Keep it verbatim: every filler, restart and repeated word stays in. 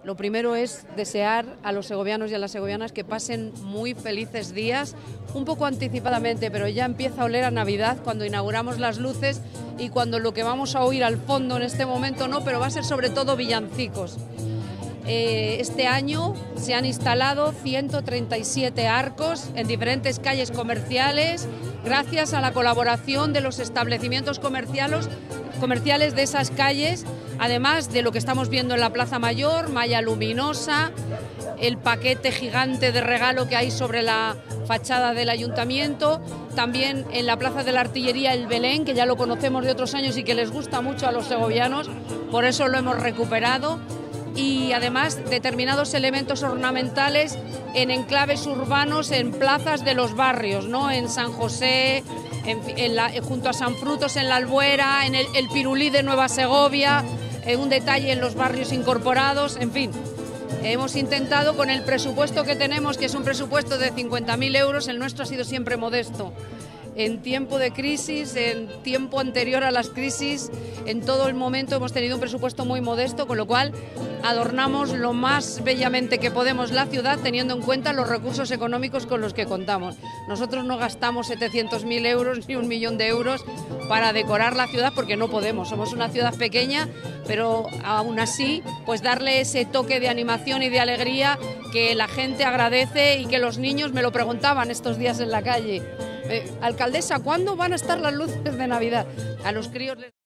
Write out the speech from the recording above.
Lo primero es desear a los segovianos y a las segovianas que pasen muy felices días, un poco anticipadamente, pero ya empieza a oler a Navidad cuando inauguramos las luces y cuando lo que vamos a oír al fondo en este momento no, pero va a ser sobre todo villancicos. Eh, este año se han instalado ciento treinta y siete arcos en diferentes calles comerciales gracias a la colaboración de los establecimientos comerciales, comerciales de esas calles, además de lo que estamos viendo en la Plaza Mayor, malla luminosa, el paquete gigante de regalo que hay sobre la fachada del Ayuntamiento, también en la Plaza de la Artillería el Belén, que ya lo conocemos de otros años y que les gusta mucho a los segovianos, por eso lo hemos recuperado. Y además determinados elementos ornamentales en enclaves urbanos, en plazas de los barrios, ¿no? En San José, en, en la, junto a San Frutos en la Albuera, en el, el Pirulí de Nueva Segovia, en un detalle en los barrios incorporados, en fin. Hemos intentado con el presupuesto que tenemos, que es un presupuesto de cincuenta mil euros, el nuestro ha sido siempre modesto. En tiempo de crisis, en tiempo anterior a las crisis, en todo el momento hemos tenido un presupuesto muy modesto, con lo cual adornamos lo más bellamente que podemos la ciudad teniendo en cuenta los recursos económicos con los que contamos. Nosotros no gastamos setecientos mil euros ni un millón de euros para decorar la ciudad porque no podemos, somos una ciudad pequeña, pero aún así pues darle ese toque de animación y de alegría que la gente agradece y que los niños me lo preguntaban estos días en la calle. Eh, alcaldesa, ¿cuándo van a estar las luces de Navidad? A los críos les...